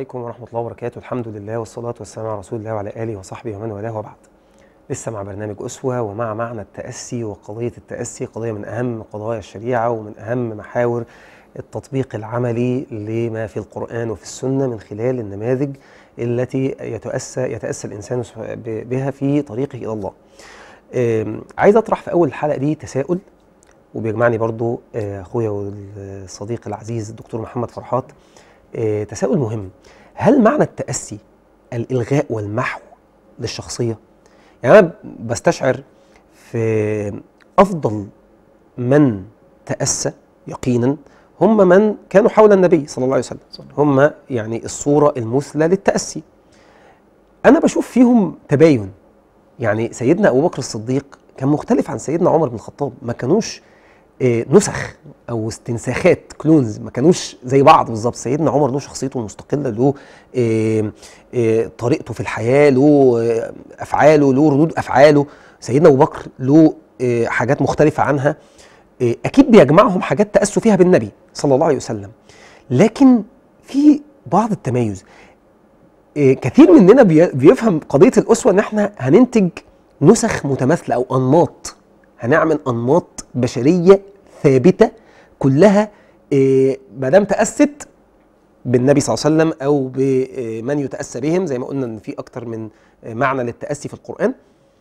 عليكم ورحمة الله وبركاته. الحمد لله والصلاة والسلام على رسول الله وعلى آله وصحبه ومن والاه وبعد. لسه مع برنامج أسوة ومع معنى التأسي، وقضية التأسي قضية من أهم قضايا الشريعة ومن أهم محاور التطبيق العملي لما في القرآن وفي السنة من خلال النماذج التي يتأسى الإنسان بها في طريقه إلى الله. عايز أطرح في أول الحلقة دي تساؤل، وبيجمعني برضو أخويا والصديق العزيز الدكتور محمد فرحات. تساؤل مهم: هل معنى التأسي الإلغاء والمحو للشخصية؟ يعني أنا بستشعر في أفضل من تأسى يقينا هم من كانوا حول النبي صلى الله عليه وسلم، هم يعني الصورة المثلى للتأسي. أنا بشوف فيهم تباين. يعني سيدنا أبو بكر الصديق كان مختلف عن سيدنا عمر بن الخطاب، ما كانوش نسخ او استنساخات كلونز، ما كانوش زي بعض بالظبط. سيدنا عمر له شخصيته المستقله، له طريقته في الحياه، له افعاله، له ردود افعاله. سيدنا ابو بكر له حاجات مختلفه عنها، اكيد بيجمعهم حاجات تاسوا فيها بالنبي صلى الله عليه وسلم، لكن في بعض التميز. كثير مننا بيفهم قضيه الاسوه ان احنا هننتج نسخ متماثله او انماط، هنعمل انماط بشريه ثابته كلها ما دام تأست بالنبي صلى الله عليه وسلم او بمن يتأسى بهم، زي ما قلنا ان في اكتر من معنى للتأسي في القرآن.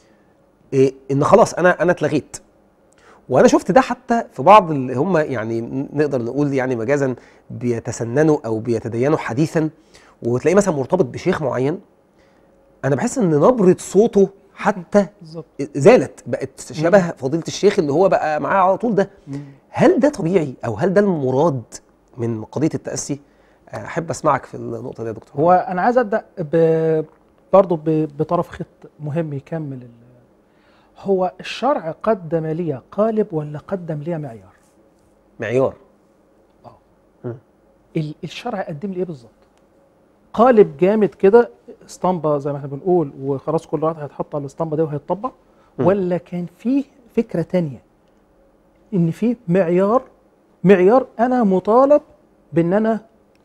ان خلاص انا اتلغيت. وانا شفت ده حتى في بعض اللي هم يعني نقدر نقول يعني مجازا بيتسننوا او بيتدينوا حديثا، وتلاقيه مثلا مرتبط بشيخ معين. انا بحس ان نبرة صوته حتى زالت، بقت شبه فضيلة الشيخ اللي هو بقى معاه على طول ده. هل ده طبيعي او هل ده المراد من قضية التأسي؟ احب اسمعك في النقطة دي يا دكتور. هو انا عايز ابدا برضه بطرف خط مهم يكمل. هو الشرع قدم لي قالب ولا قدم لي معيار؟ معيار. الشرع قدم لي ايه بالظبط؟ قالب جامد كده، اسطمبه زي ما احنا بنقول، وخلاص كل واحد هيتحط على الاسطمبه دي وهيتطبق، ولا كان فيه فكره تانية ان في معيار انا مطالب بان انا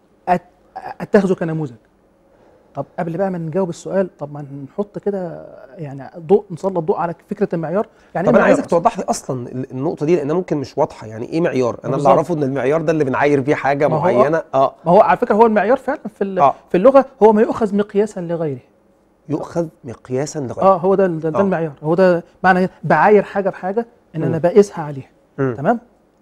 اتخذه كنموذج؟ طب قبل بقى ما نجاوب السؤال، طب ما نحط كده يعني نسلط ضوء على فكره المعيار. يعني طب انا عايزك توضح لي اصلا النقطه دي لانها ممكن مش واضحه. يعني ايه معيار؟ انا اللي اعرفه ان المعيار ده اللي بنعاير بيه حاجه معينه. ما هو على فكره هو المعيار فعلا في اللغه هو ما يؤخذ مقياسا لغيره. يؤخذ مقياسا لغيره. هو ده المعيار. هو ده معنى بعاير حاجه بحاجه ان انا بقيسها عليها. تمام.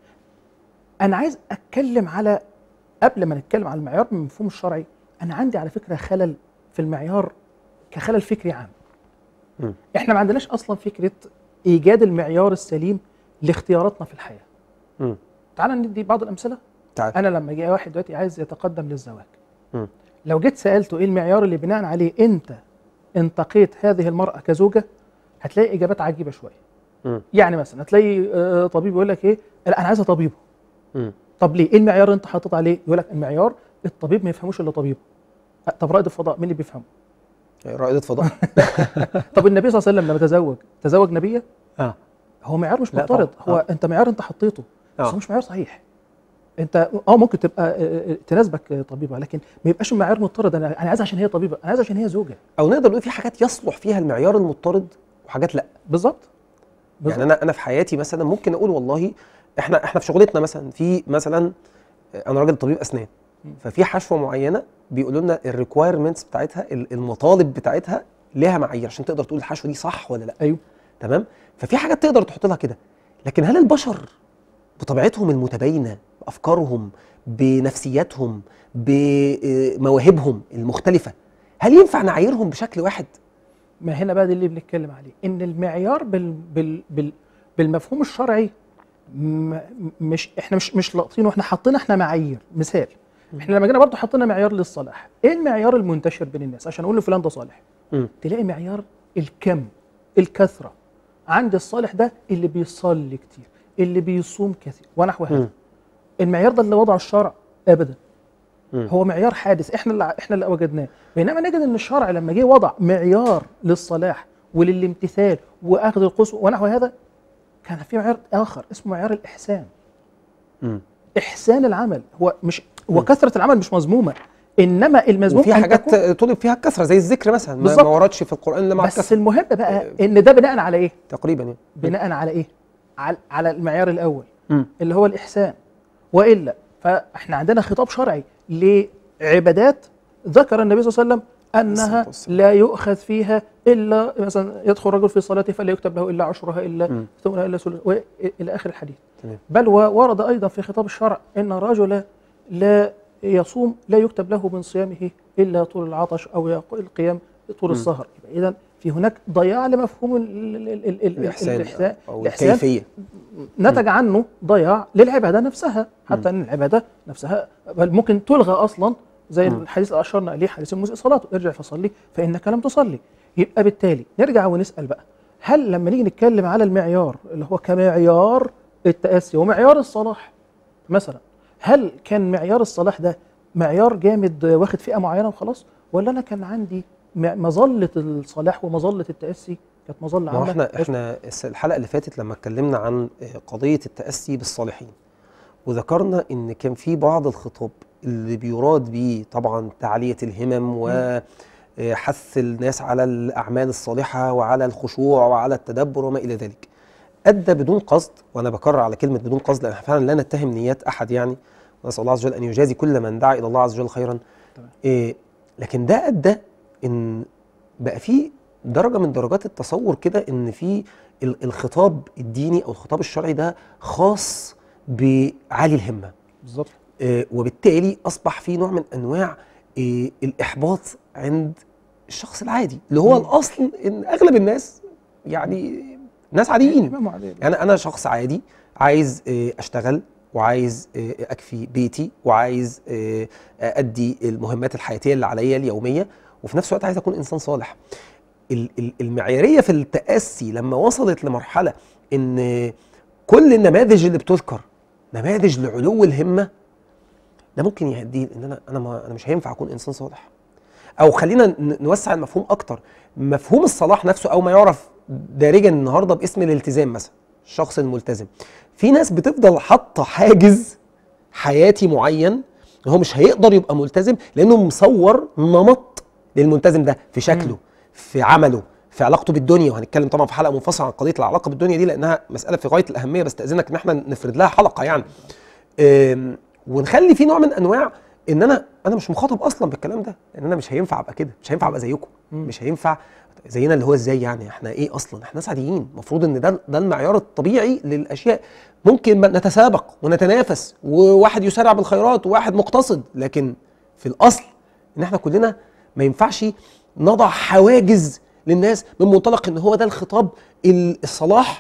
انا عايز اتكلم على، قبل ما نتكلم على المعيار من المفهوم الشرعي، انا عندي على فكره خلل في المعيار كخلل فكري عام. احنا ما عندناش اصلا فكره ايجاد المعيار السليم لاختياراتنا في الحياه. تعال ندي بعض الامثله. انا لما جاء واحد دلوقتي عايز يتقدم للزواج، لو جيت سالته ايه المعيار اللي بناء عليه انت انتقيت هذه المراه كزوجه، هتلاقي اجابات عجيبه شويه. يعني مثلا هتلاقي طبيب يقول لك ايه، لا انا عايزه طبيبه. طب ليه؟ ايه المعيار اللي انت حاطط عليه؟ يقول لك المعيار الطبيب ما يفهموش الا طبيبه. طب رائد الفضاء مين اللي بيفهمه؟ رائدة فضاء. طب النبي صلى الله عليه وسلم لما تزوج نبيه؟ هو معيار مش مضطرد. هو انت معيار انت حطيته، بس هو مش معيار صحيح. انت ممكن تبقى تناسبك طبيبه، لكن ما يبقاش المعيار مضطرد. انا عايز عشان هي طبيبه، انا عايز عشان هي زوجه. او نقدر نقول في حاجات يصلح فيها المعيار المضطرد وحاجات لا. بالظبط. يعني انا في حياتي مثلا ممكن اقول والله احنا في شغلتنا مثلا، في مثلا انا راجل طبيب اسنان، ففي حشوه معينه بيقولوا لنا الريكوايرمنتس بتاعتها، المطالب بتاعتها ليها معايير عشان تقدر تقول الحشوه دي صح ولا لا. ايوه تمام. ففي حاجات تقدر تحط لها كده، لكن هل البشر بطبيعتهم المتباينه، بافكارهم، بنفسياتهم، بمواهبهم المختلفه، هل ينفع نعايرهم بشكل واحد؟ ما هنا بقى دي اللي بنتكلم عليه، ان المعيار بالمفهوم الشرعي احنا مش لاقطينه، احنا حاطين معايير. مثال، احنا لما جينا برضه حطينا معيار للصلاح. ايه المعيار المنتشر بين الناس عشان اقول لفلان ده صالح؟ تلاقي معيار الكم، الكثره. عند الصالح ده اللي بيصلي كتير، اللي بيصوم كثير ونحو هذا. المعيار ده اللي وضعه الشرع؟ ابدا. هو معيار حادث احنا اللي وجدناه. بينما نجد ان الشرع لما جه وضع معيار للصلاح وللامتثال واخذ القسوه ونحو هذا، كان في معيار اخر اسمه معيار الاحسان. احسان العمل. هو كثره العمل مش مذمومه، انما المذموم وفي حاجات طلب فيها الكثره زي الذكر مثلا، ما وردش في القران الا مع بس الكثره. المهم بقى ان ده بناء على ايه؟ تقريبا يعني بناء على ايه؟ على المعيار الاول اللي هو الاحسان. والا فاحنا عندنا خطاب شرعي لعبادات ذكر النبي صلى الله عليه وسلم انها لا يؤخذ فيها الا مثلا يدخل رجل في صلاته فلا يكتب له الا عشرها الا ثمنها الا ثلث الى اخر الحديث. بل وورد ايضا في خطاب الشرع ان الرجل لا يصوم لا يكتب له من صيامه الا طول العطش او القيام طول السهر. اذا في هناك ضياع لمفهوم الإحسان أو الكيفية، نتج عنه ضياع للعبادة نفسها، حتى أن العبادة نفسها بل ممكن تلغى أصلا زي الحديث اللي أشرنا إليه، حديث المسيء صلاته ارجع فصلي فإنك لم تصلي. يبقى بالتالي نرجع ونسأل بقى، هل لما نيجي نتكلم على المعيار اللي هو كمعيار التأسي ومعيار الصلاح مثلا، هل كان معيار الصلاح ده معيار جامد واخد فئة معينة وخلاص، ولا أنا كان عندي مظلة الصلاح ومظلة التأسي كانت مظلة عامة؟ احنا الحلقة اللي فاتت لما اتكلمنا عن قضية التأسي بالصالحين وذكرنا ان كان في بعض الخطاب اللي بيراد بيه طبعا تعلية الهمم وحث الناس على الأعمال الصالحة وعلى الخشوع وعلى التدبر وما إلى ذلك، أدى بدون قصد، وأنا بكرر على كلمة بدون قصد لأن فعلا لا نتهم نيات أحد يعني، ونسأل الله عز وجل أن يجازي كل من دعا إلى الله عز وجل خيرا. لكن ده أدى إن بقى في درجة من درجات التصور كده إن في الخطاب الديني أو الخطاب الشرعي ده خاص بعالي الهمة بالظبط، وبالتالي أصبح في نوع من أنواع الإحباط عند الشخص العادي اللي هو الأصل إن أغلب الناس يعني ناس عاديين. يعني أنا شخص عادي عايز أشتغل وعايز أكفي بيتي وعايز أدي المهمات الحياتية اللي عليا اليومية، وفي نفس الوقت عايز أكون إنسان صالح. المعيارية في التأسي لما وصلت لمرحلة إن كل النماذج اللي بتذكر نماذج لعلو الهمة، ده ممكن يهديه إن أنا مش هينفع أكون إنسان صالح. أو خلينا نوسع المفهوم أكتر، مفهوم الصلاح نفسه أو ما يعرف دارجا النهاردة باسم الالتزام مثلا، الشخص الملتزم، في ناس بتفضل حاطة حاجز حياتي معين هو مش هيقدر يبقى ملتزم لأنه مصور نمط للملتزم ده في شكله في عمله في علاقته بالدنيا. وهنتكلم طبعا في حلقة منفصلة عن قضية العلاقة بالدنيا دي لأنها مسألة في غاية الأهمية، بستأذنك إن احنا نفرد لها حلقة يعني، ونخلي في نوع من أنواع إن أنا مش مخاطب أصلا بالكلام ده، لأن أنا مش هينفع أبقى كده، مش هينفع أبقى زيكم، مش هينفع زينا اللي هو إزاي يعني إحنا إيه أصلا، إحنا ناس عاديين، المفروض إن ده المعيار الطبيعي للأشياء. ممكن نتسابق ونتنافس وواحد يسارع بالخيرات وواحد مقتصد، لكن في الأصل إن إحنا كلنا ما ينفعش نضع حواجز للناس من منطلق ان هو ده الخطاب الصلاح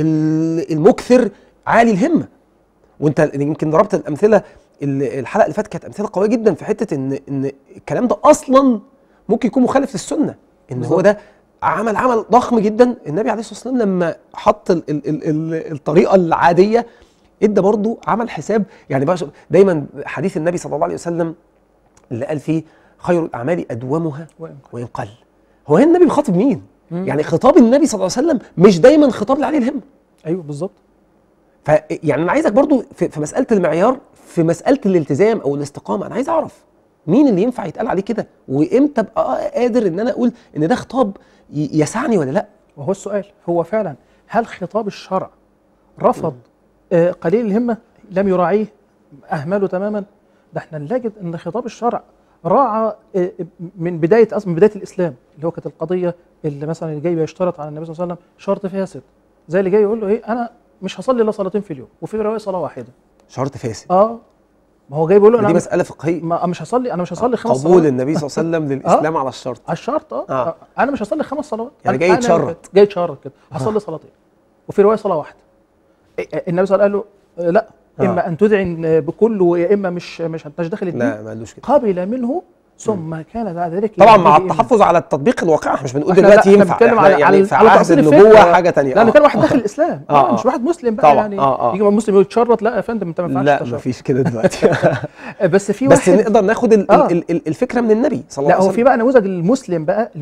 المكثر عالي الهمه. وانت يمكن ضربت الامثله الحلقه اللي فاتت كانت امثله قويه جدا في حته ان الكلام ده اصلا ممكن يكون مخالف للسنه، ان هو ده عمل ضخم جدا. النبي عليه الصلاه والسلام لما حط الطريقه العاديه ادى برضو عمل حساب، يعني بقى دايما حديث النبي صلى الله عليه وسلم اللي قال فيه خير الاعمال ادومها وان قل. هو هنا النبي بيخاطب مين؟ يعني خطاب النبي صلى الله عليه وسلم مش دايما خطاب لعلي الهمه. ايوه بالظبط. فيعني انا عايزك برضو في مساله المعيار، في مساله الالتزام او الاستقامه، انا عايز اعرف مين اللي ينفع يتقال عليه كده، وامتى ابقى قادر ان انا اقول ان ده خطاب يسعني ولا لا. وهو السؤال هو فعلا هل خطاب الشرع رفض قليل الهمه، لم يراعيه، اهمله تماما؟ ده احنا نجد ان خطاب الشرع راعى من بدايه الاسلام، اللي هو كانت القضيه اللي مثلا اللي جاي بيشترط على النبي صلى الله عليه وسلم شرط فاسد، زي اللي جاي يقول له ايه، انا مش هصلي الا صلاتين في اليوم، وفي روايه صلاه واحده. شرط فاسد؟ ما هو جاي بيقول له انا دي مساله فقهيه، انا مش هصلي 5 صلوات. قبول النبي صلى الله عليه وسلم للاسلام على الشرط، على الشرط. انا مش هصلي 5 صلوات، يعني جاي يتشرط كده هصلي صلاتين، وفي روايه صلاه واحده. النبي صلى الله عليه وسلم قال له لا، اما ان تذعن بكل ويا اما مش انتش داخل الدين. لا ما قالوش كده. قبل منه ثم كان بعد ذلك طبعا مع التحفظ على التطبيق الواقع، احنا مش بنقول دلوقتي ينفع، بنتكلم يعني في عهد النبوه حاجه ثانيه. لا كان واحد داخل الاسلام، مش واحد مسلم بقى يعني يجي مسلم يتشرط، لا يا فندم انت ما ينفعش تشرط. لا مفيش كده دلوقتي. بس في واحد، بس نقدر ناخد الفكره من النبي صلى الله عليه وسلم. لا هو في بقى نموذج المسلم بقى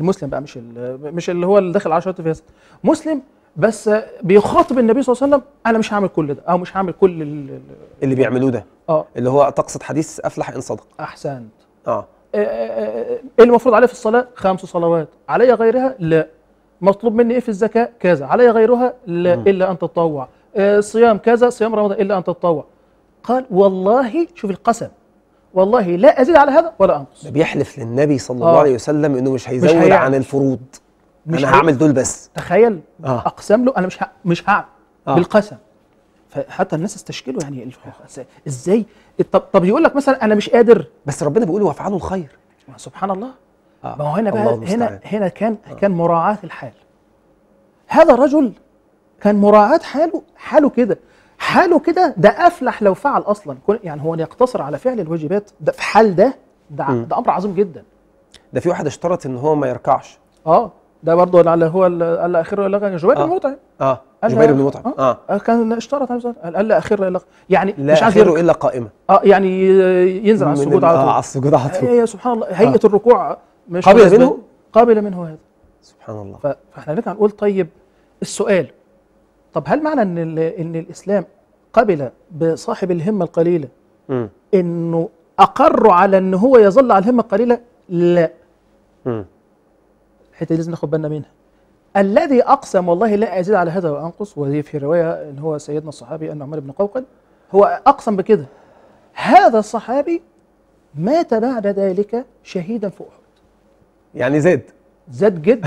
مش اللي هو اللي داخل على شرط فاسد، مسلم بس بيخاطب النبي صلى الله عليه وسلم، انا مش هعمل كل ده او مش هعمل كل اللي بيعملوه ده، اللي هو تقصد حديث افلح ان صدق. احسنت. ايه المفروض عليه في الصلاه؟ 5 صلوات، علي غيرها؟ لا. مطلوب مني ايه في الزكاه؟ كذا، علي غيرها؟ لا الا ان تتطوع. صيام كذا، صيام رمضان الا ان تتطوع. قال والله، شوف القسم، والله لا ازيد على هذا ولا انقص. ده بيحلف للنبي صلى الله عليه وسلم انه مش هيزود هيعمل. عن الفروض. انا هعمل دول بس. تخيل. اقسم له انا مش هعمل بالقسم. فحتى الناس استشكلوا يعني ازاي. طب يقول لك مثلا انا مش قادر، بس ربنا بيقول وافعلوا الخير. سبحان الله. ما هو هنا بقى هنا كان مراعاة الحال. هذا الرجل كان مراعاة حاله كده ده افلح لو فعل اصلا. يعني هو يقتصر على فعل الواجبات ده في حال ده امر عظيم جدا. ده في واحد اشترط ان هو ما يركعش. ده برضه لعل هو قال اخر لغه جبير بن مطعم. جبير بن مطعم كان اشترط قال لا اخر يعني لا مش عايز يركع الا قائمه. يعني ينزل على السجود على طول. على السجود على طول. هي سبحان الله هيئه الركوع مش قابل منه هذا. سبحان الله. فاحنا نرجع نقول طيب السؤال، طب هل معنى ان الاسلام قبل بصاحب الهمه القليله انه اقر على ان هو يظل على الهمه القليله؟ لا. الحته دي لازم ناخد بالنا منها. الذي اقسم والله لا ازيد على هذا وانقص، وهي في روايه ان هو سيدنا الصحابي ان عمر بن قوقل هو اقسم بكده. هذا الصحابي مات بعد ذلك شهيدا في احد. يعني زاد جدا.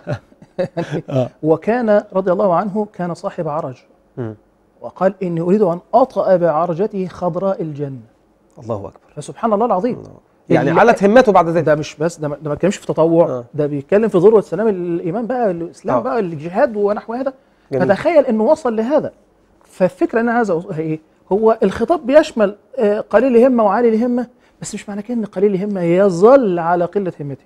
وكان رضي الله عنه كان صاحب عرج، وقال اني اريد ان اطأ بعرجته خضراء الجنه. الله اكبر. فسبحان الله العظيم. يعني علت همته بعد ذلك. ده مش بس ده ما بيتكلمش في تطوع. ده بيتكلم في ذروه سلام الايمان بقى، الاسلام بقى، الجهاد ونحو هذا. فتخيل انه وصل لهذا. فالفكره ان هذا ايه؟ هو الخطاب بيشمل قليل الهمه وعالي الهمه، بس مش معنى كده ان قليل الهمه يظل على قله همته.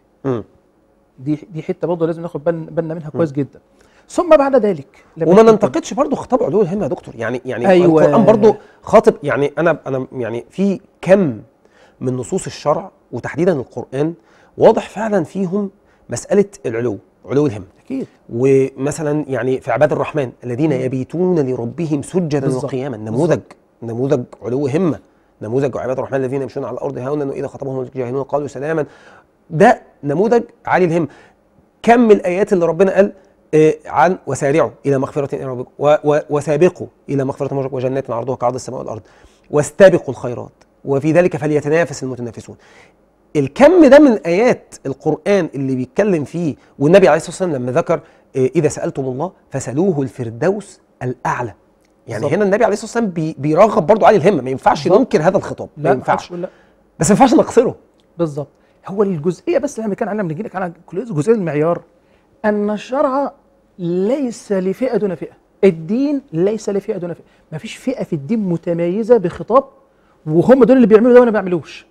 دي حته برضه لازم ناخد بالنا منها كويس جدا. ثم بعد ذلك وما ننتقدش برضه خطاب علو الهمه يا دكتور. يعني أيوة. القران برضه خاطب. يعني انا يعني في كم من نصوص الشرع وتحديدا القرآن واضح فعلا فيهم مسألة علو الهمة. أكيد. ومثلا يعني في عباد الرحمن الذين يبيتون لربهم سجدا وقياما، نموذج علو همة، نموذج عباد الرحمن الذين يمشون على الأرض هونا وإذا خاطبهم الجاهلون قالوا سلاما. ده نموذج عالي الهمة. كم الآيات اللي ربنا قال عن وسارعوا إلى مغفرة من ربكم وسابقوا إلى مغفرة من ربكم وجنات عرضها كعرض السماء والأرض واستبقوا الخيرات وفي ذلك فليتنافس المتنافسون. الكم ده من آيات القرآن اللي بيتكلم فيه، والنبي عليه الصلاة والسلام لما ذكر إذا سألتم الله فسألوه الفردوس الأعلى. يعني بالضبط. هنا النبي عليه الصلاة والسلام بيرغب برضو على الهمة. ما ينفعش ننكر هذا الخطاب، ما ينفعش، بس ما ينفعش نقصره. بالظبط. هو الجزئية بس اللي احنا بنتكلم عنها بنجي لك على جزئية المعيار، أن الشرع ليس لفئة دون فئة، الدين ليس لفئة دون فئة، ما فيش فئة في الدين متميزة بخطاب وهم دول اللي بيعملوا ده وانا ما بعملوش.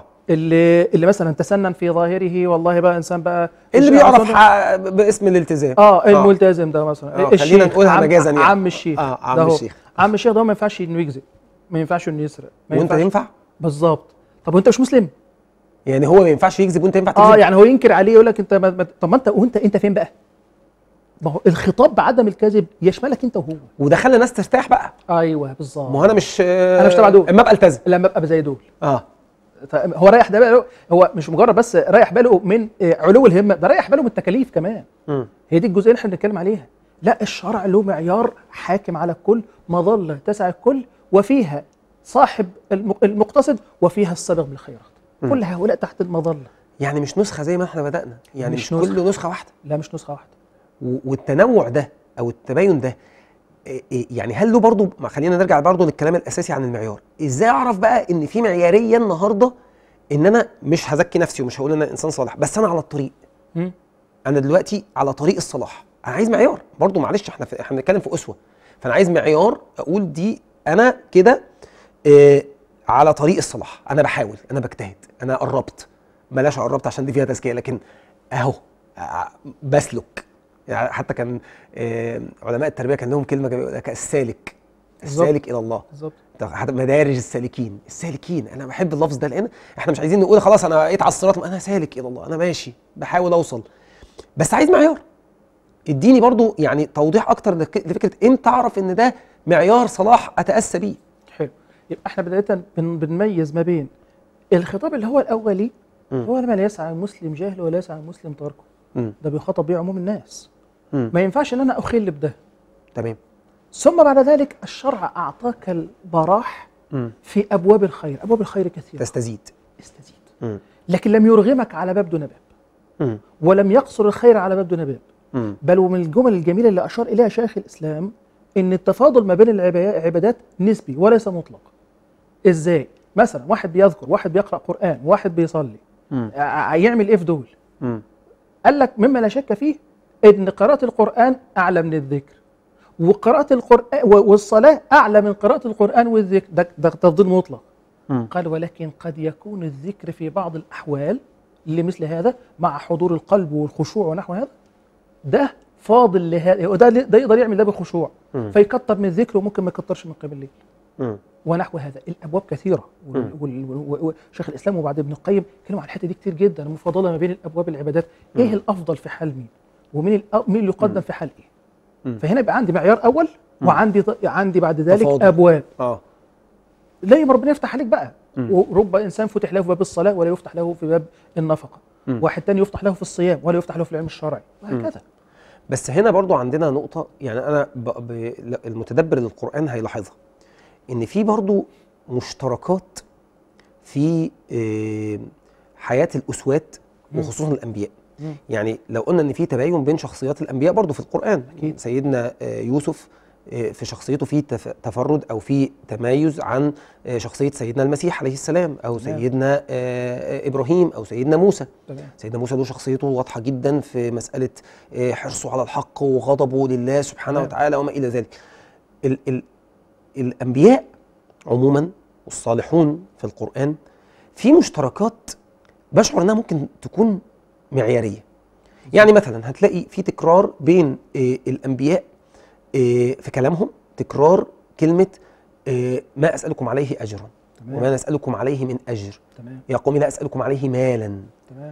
اللي مثلا تسنن في ظاهره والله بقى انسان بقى اللي بيعرف باسم الالتزام. الملتزم ده مثلا خلينا نقولها مجازا يعني عم الشيخ. عم الشيخ ده ما ينفعش انه يكذب، ما ينفعش انه يسرق، وانت ينفع؟ بالظبط. طب وانت مش مسلم؟ يعني هو ما ينفعش يكذب وانت ينفع تكذب؟ يعني هو ينكر عليه يقول لك انت طب ما انت فين بقى؟ ما هو الخطاب بعدم الكذب يشملك انت وهو، وده خلى الناس ترتاح بقى. ايوه بالظبط. ما هو انا مش تبع دول، اما ابقى التزم، لما ابقى زي دول. هو رايح ده باله، هو مش مجرد بس رايح باله من علو الهمه، ده رايح باله من التكاليف كمان. هي دي الجزئيه اللي احنا بنتكلم عليها. لا، الشرع له معيار حاكم على الكل، مظله تسع الكل، وفيها صاحب المقتصد وفيها السابق بالخيرات. كل هؤلاء تحت المظله. يعني مش نسخه زي ما احنا بدانا، يعني مش كل نسخه واحده. لا مش نسخه واحده. والتنوع ده او التباين ده يعني هل له برضه، خلينا نرجع برضه للكلام الاساسي عن المعيار. ازاي اعرف بقى ان في معياريه النهارده ان انا مش هزكي نفسي ومش هقول انا انسان صالح، بس انا على الطريق، انا دلوقتي على طريق الصلاح. انا عايز معيار برضه، معلش احنا بنتكلم في اسوه، فانا عايز معيار اقول دي انا كده على طريق الصلاح، انا بحاول، انا بجتهد، انا قربت، بلاش قربت عشان دي فيها تزكيه، لكن اهو بسلك. يعني حتى كان علماء التربيه كان لهم كلمه جميله، السالك الى الله. بالظبط. حتى مدارج السالكين، انا بحب اللفظ ده، لان احنا مش عايزين نقول خلاص انا بقيت على الصراط، انا سالك الى الله، انا ماشي بحاول اوصل، بس عايز معيار. اديني برضو يعني توضيح اكتر لفكره امتى اعرف ان ده معيار صلاح اتاسى بيه. حلو. يبقى احنا بدايه بنميز ما بين الخطاب اللي هو الاولي هو لما لا يسعى المسلم جاهل ولا يسعى المسلم تركه. ده بيخاطب بيه عموم الناس. ما ينفعش ان انا اخل بده. تمام. ثم بعد ذلك الشرع اعطاك البراح في ابواب الخير، ابواب الخير كثيره. استزيد. لكن لم يرغمك على باب دون باب. ولم يقصر الخير على باب دون باب. بل ومن الجمل الجميله اللي اشار اليها شيخ الاسلام ان التفاضل ما بين العبادات نسبي وليس مطلق. ازاي؟ مثلا واحد بيذكر، واحد بيقرا قران، واحد بيصلي، يعمل ايه في دول؟ قال لك مما لا شك فيه ان قراءه القران اعلى من الذكر، وقراءه القران والصلاه اعلى من قراءه القران والذكر. ده تفضيل مطلق. قال ولكن قد يكون الذكر في بعض الاحوال لمثل هذا مع حضور القلب والخشوع ونحو هذا، ده فاضل لهذا، ده يقدر يعمل ده بخشوع، فيكتر من الذكر وممكن ما يكترش من قبل الليل ونحو هذا. الابواب كثيره، وشيخ الاسلام وبعد ابن القيم كلموا عن الحته دي كتير جدا، المفاضله ما بين الابواب العبادات، ايه الافضل في حال مين، ومين اللي يقدم في حال ايه. فهنا يبقى عندي معيار اول، وعندي بعد ذلك تفاضل. ابواب لا ربنا يفتح عليك بقى. ورب انسان فتح له في باب الصلاه ولا يفتح له في باب النفقه، واحد تاني يفتح له في الصيام ولا يفتح له في العلم الشرعي، وهكذا. بس هنا برضو عندنا نقطه، يعني انا المتدبر للقران هيلاحظها ان في برضو مشتركات في حياه الاسوات وخصوصا الانبياء. يعني لو قلنا ان في تباين بين شخصيات الانبياء برضو في القران، سيدنا يوسف في شخصيته في تفرد او في تمايز عن شخصيه سيدنا المسيح عليه السلام، او سيدنا ابراهيم، او سيدنا موسى. سيدنا موسى له شخصيته واضحه جدا في مساله حرصه على الحق وغضبه لله سبحانه وتعالى وما الى ذلك. الانبياء عموما والصالحون في القران في مشتركات بشعر انها ممكن تكون معياريه. يعني مثلا هتلاقي في تكرار بين الانبياء في كلامهم، تكرار كلمة ما أسألكم عليه أجرا وما نسألكم عليه من أجر، يا قوم لا أسألكم عليه مالا.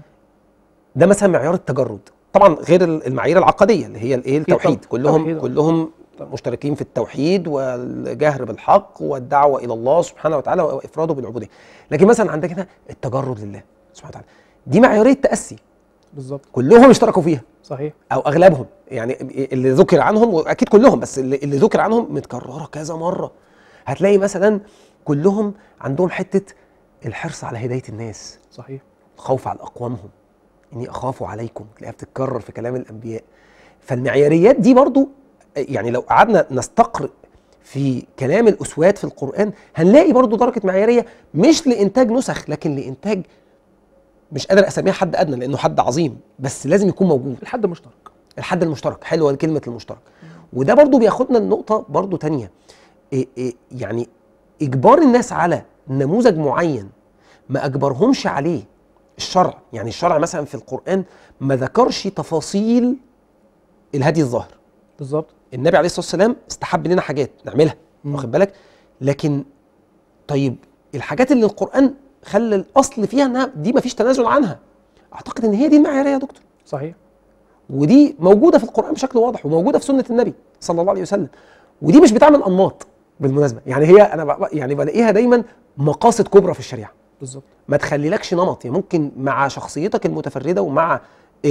ده مثلا معيار التجرد، طبعا غير المعايير العقدية اللي هي التوحيد. كلهم مشتركين في التوحيد والجهر بالحق والدعوة إلى الله سبحانه وتعالى وإفراده بالعبودية. لكن مثلا عندك هنا التجرد لله سبحانه وتعالى، دي معيارية تأسي بالظبط، كلهم اشتركوا فيها. صحيح. او اغلبهم، يعني اللي ذكر عنهم، واكيد كلهم، بس اللي ذكر عنهم متكرره كذا مره. هتلاقي مثلا كلهم عندهم حته الحرص على هدايه الناس، صحيح، الخوف على اقوامهم، اني اخاف عليكم، تلاقيها بتتكرر في كلام الانبياء. فالمعياريات دي برضو، يعني لو قعدنا نستقرئ في كلام الاسوات في القران هنلاقي برضو درجه معياريه، مش لانتاج نسخ لكن لانتاج، مش قادر اسميها حد ادنى لانه حد عظيم، بس لازم يكون موجود الحد المشترك. الحد المشترك، حلوه كلمه المشترك. وده برضو بياخدنا لنقطه برضو تانية، يعني اجبار الناس على نموذج معين ما اجبرهمش عليه الشرع. يعني الشرع مثلا في القران ما ذكرش تفاصيل الهدي الظاهر بالظبط. النبي عليه الصلاه والسلام استحب لنا حاجات نعملها، واخد بالك، لكن طيب الحاجات اللي القران خلى الاصل فيها انها دي مفيش تنازل عنها، اعتقد ان هي دي المعياريه يا دكتور. صحيح. ودي موجوده في القران بشكل واضح، وموجوده في سنه النبي صلى الله عليه وسلم، ودي مش بتعمل انماط بالمناسبه. يعني هي انا يعني بلاقيها دايما مقاصد كبرى في الشريعه بالظبط، ما تخليلكش نمط. يعني ممكن مع شخصيتك المتفرده ومع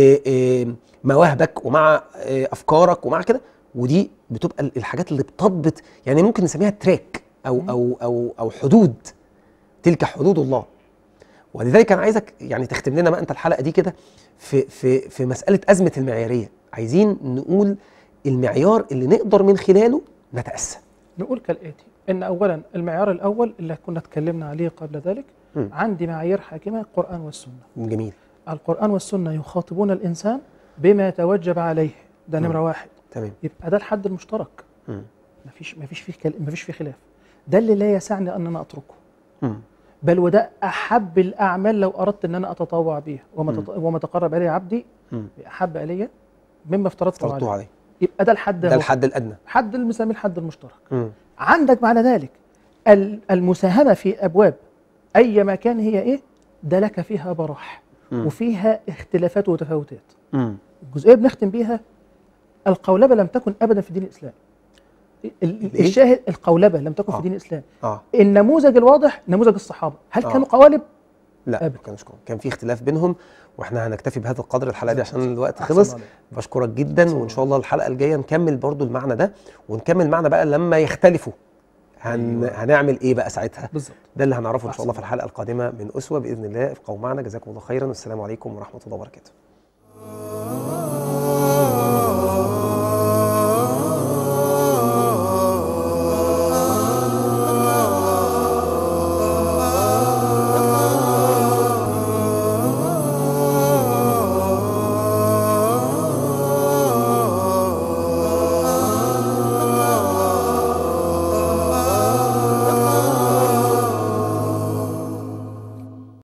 مواهبك ومع افكارك ومع كده، ودي بتبقى الحاجات اللي بتضبط، يعني ممكن نسميها تراك او حدود، تلك حدود الله. ولذلك انا عايزك يعني تختم لنا بقى انت الحلقه دي كده في مساله ازمه المعياريه. عايزين نقول المعيار اللي نقدر من خلاله نتاسى. نقول كالاتي، ان اولا المعيار الاول اللي كنا اتكلمنا عليه قبل ذلك، عندي معايير حاكمه القران والسنه. جميل. القران والسنه يخاطبون الانسان بما توجب عليه، ده نمره واحد. تمام. يبقى ده الحد المشترك، مفيش فيه خلاف. ده اللي لا يسعني ان انا اتركه، بل وده احب الاعمال لو اردت ان انا اتطوع بيها، وما تقرب الي عبدي احب الي مما افترضته عليه. يبقى ده الحد، ده الحد الادنى، حد المسمى الحد المشترك. عندك بعد ذلك المساهمه في ابواب اي مكان هي ايه، ده لك فيها براح وفيها اختلافات وتفاوتات. الجزئيه بنختم بيها، القولبه لم تكن ابدا في دين الاسلام. الشاهد القولبه لم تكن في دين الاسلام. النموذج الواضح نموذج الصحابه. هل كانوا قوالب؟ لا أبدا. ما كانوش قوم، كان في اختلاف بينهم. واحنا هنكتفي بهذا القدر الحلقه دي عشان الوقت أحسن خلص. الله عليك. بشكرك جدا، وان شاء الله الحلقه الجايه نكمل برضو المعنى ده، ونكمل معنى بقى لما يختلفوا هنعمل ايه بقى ساعتها. بالظبط. ده اللي هنعرفه ان شاء الله في الحلقه القادمه من اسوه باذن الله. ابقوا معنا، جزاكم الله خيرا، والسلام عليكم ورحمه الله وبركاته.